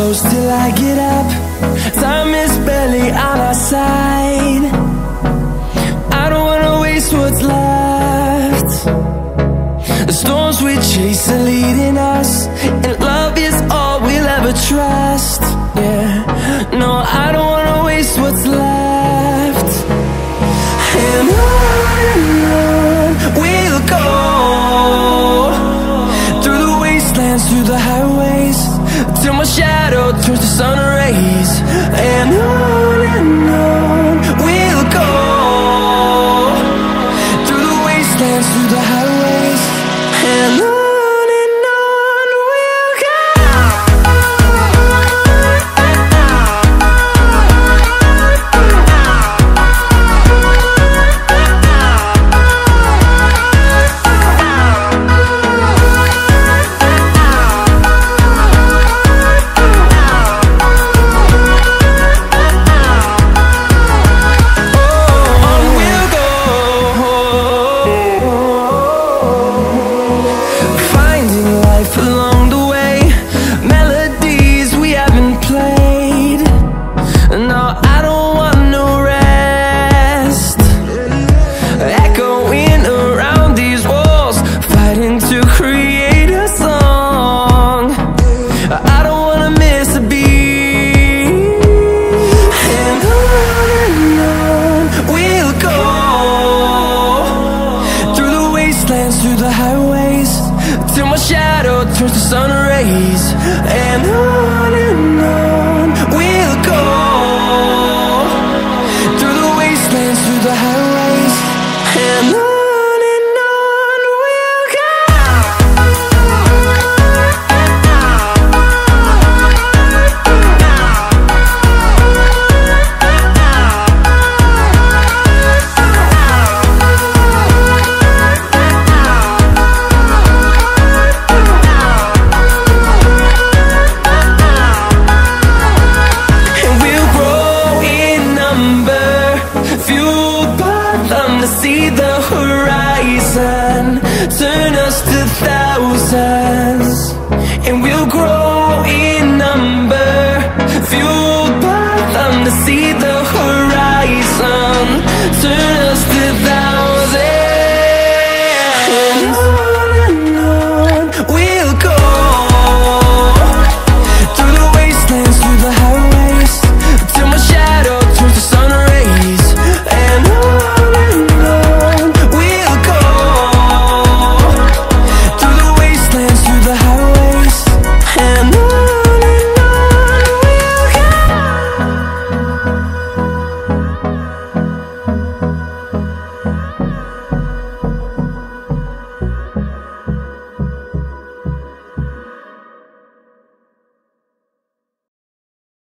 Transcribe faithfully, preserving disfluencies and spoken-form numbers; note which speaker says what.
Speaker 1: close till I get up. Time is barely on our side. I don't wanna waste what's left. The storms we chase are leading us, and love is all we'll ever trust. Yeah, no, I don't wanna waste what's left. And on and on we'll go, through the wastelands, through the highways, till my shadow turns to sun rays. And on and on we'll go, through the wastelands, through the highways, and on. Through the highways, till my shadow turns to sun rays. And on and on we'll go, through the wastelands, through the highways, and on. See the horizon turn us to thousands, and we'll grow in number, fueled by them to see the horizon turn